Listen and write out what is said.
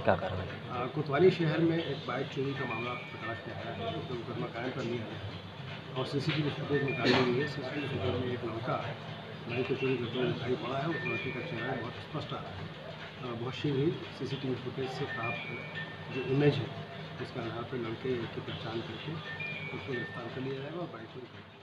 क्या कार्रवाई? कोतवाली शहर में एक बाइक चोरी का मामला प्रकाश में आया है, उसमें मुकदमा कायम कर लिया गया है और सीसीटीवी फुटेज निकाली गई है। सीसीटीवी फुटेज में एक लड़का बाइक को चोरी करते हुए दिखाई पड़ा है। उस लड़के का चेहरा बहुत स्पष्ट आ रहा है। बहुत शीघ्र ही सीसीटीवी फुटेज से प्राप्त जो इमेज है उसके आधार पर लड़के की पहचान करके उसको गिरफ्तार कर लिया जाएगा और बाइक को रिकवर